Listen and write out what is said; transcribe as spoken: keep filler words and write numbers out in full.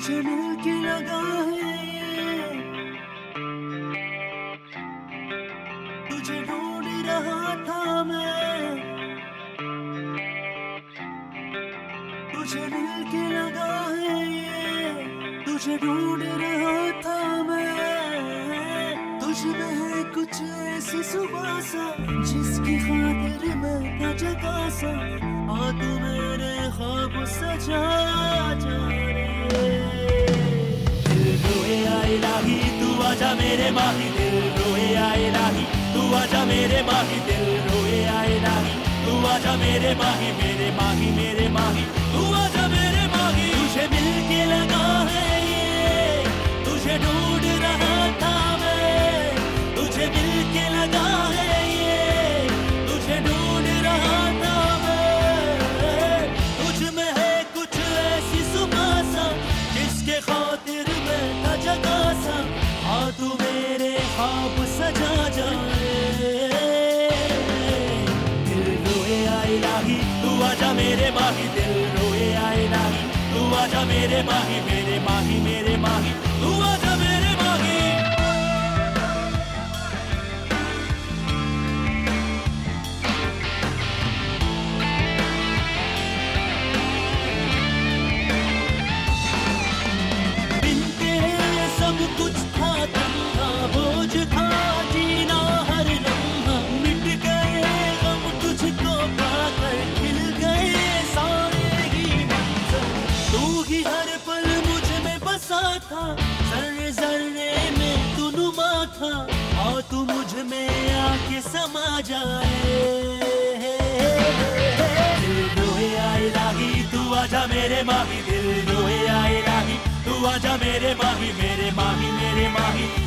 तुझे मिलके लगा है तुझे ढूंढ रहा था मैं तुझे मिलके लगा है तुझे ढूंढ रहा था मैं तुझ में है कुछ ऐसी सुबह सा जिसकी खातिर मैं था जगा सा आ तू मेरे ख्वाब सजा जा रे दिल रोए आए लाही तू आजा मेरे माही दिल रोए आए लाही तू आजा मेरे माही दिल रोए आए लाही तू आजा मेरे माही मेरे माही मेरे माही तू आजा मेरे माही तुझे मिलके लगा है ये तुझे ढूंढ रहा था मैं तुझे मिलके लगा है ये तुझे ढूंढ रहा था मैं तुझ में है कुछ ऐसी सुबह सा जिसके खातिर मैं था जगा सा आ तू मेरे ख्वाब सजा जाए दिल रोए आए लाही तू आजा मेरे माही दिल रोए आए लाही तू आजा मेरे माही मेरे माही मेरे माही तू आजा मेरे माही बिन तेरे सब कुछ था तन्हा बोझ था जीना हर लम्हा मिट गए गम तुझको पाकर खिल गए सारे ही मंजर तू ही हर पल मुझ में बसा था जर्रे जर्रे में तू नुमा था और तू मुझ में आके समा जाए दिल रोए आए लाही तू आजा मेरे माही दिल रोए आए लाही तू आजा मेरे माही मेरे माही मेरे माही